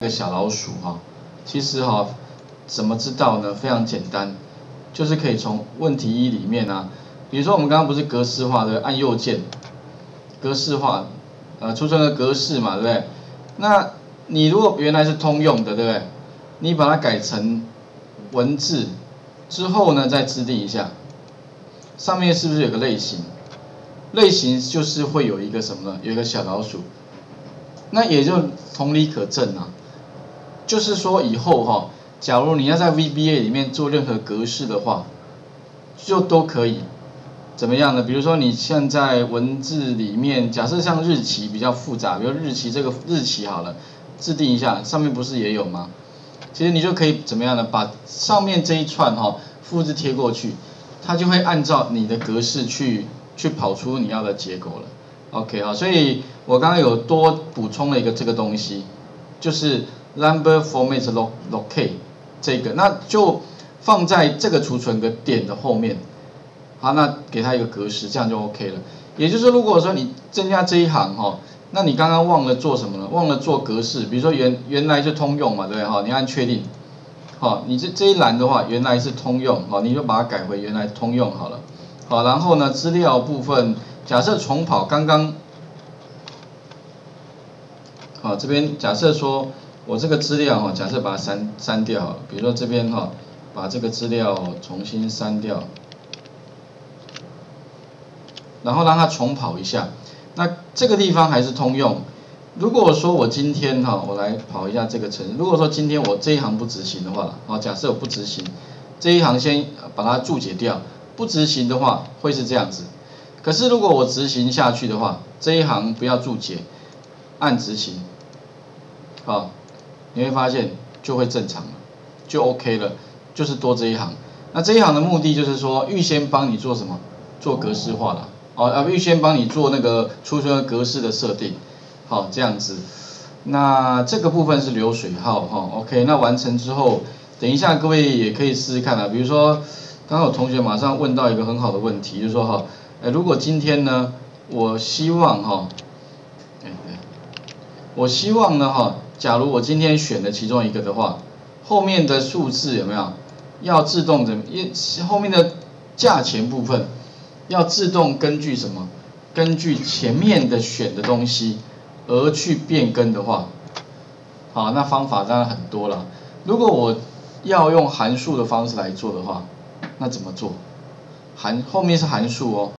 个小老鼠哈，其实哈，怎么知道呢？非常简单，就是可以从问题一里面啊，比如说我们刚刚不是格式化的，按右键，格式化，储存的格式嘛，对不对？那你如果原来是通用的，对不对？你把它改成文字之后呢，再制定一下，上面是不是有个类型？类型就是会有一个什么呢？有一个小老鼠，那也就同理可证啊。就是说以后哈，假如你要在 VBA 里面做任何格式的话，就都可以。怎么样呢？比如说你现在文字里面，假设像日期比较复杂，比如日期这个日期好了，制定一下，上面不是也有吗？其实你就可以怎么样呢？把上面这一串哈复制贴过去，它就会按照你的格式去跑出你要的结果了。OK 好，所以我刚刚有多补充了一个这个东西，就是 number format locate 这个，那就放在这个储存个点的后面。好，那给它一个格式，这样就 OK 了。也就是说，如果说你增加这一行哈，那你刚刚忘了做什么呢？忘了做格式，比如说原来就通用嘛，对不对？哈，你按确定。好，你这一栏的话，原来是通用，好，你就把它改回原来通用好了。好，然后呢，资料部分，假设重跑，刚刚，好，这边假设说我这个资料哈，假设把它删掉，比如说这边哈，把这个资料重新删掉。然后让它重跑一下，那这个地方还是通用。如果说我今天哈，我来跑一下这个程式。如果说今天我这一行不执行的话，好，假设我不执行，这一行先把它注解掉。不执行的话会是这样子。可是如果我执行下去的话，这一行不要注解，按执行，好，你会发现就会正常了，就 OK 了，就是多这一行。那这一行的目的就是说，预先帮你做什么？做格式化了。预先帮你做那个储存格式的设定，好，这样子。那这个部分是流水号哈 ，OK， 那完成之后，等一下各位也可以试试看啊。比如说，刚刚有同学马上问到一个很好的问题，就是说哈，如果今天呢，我希望哈，我希望呢哈，假如我今天选了其中一个的话，后面的数字有没有要自动的？后面的价钱部分。要自动根据什么？根据前面的选的东西而去变更的话，好，那方法当然很多了。如果我要用函数的方式来做的话，那怎么做？后面是函数哦。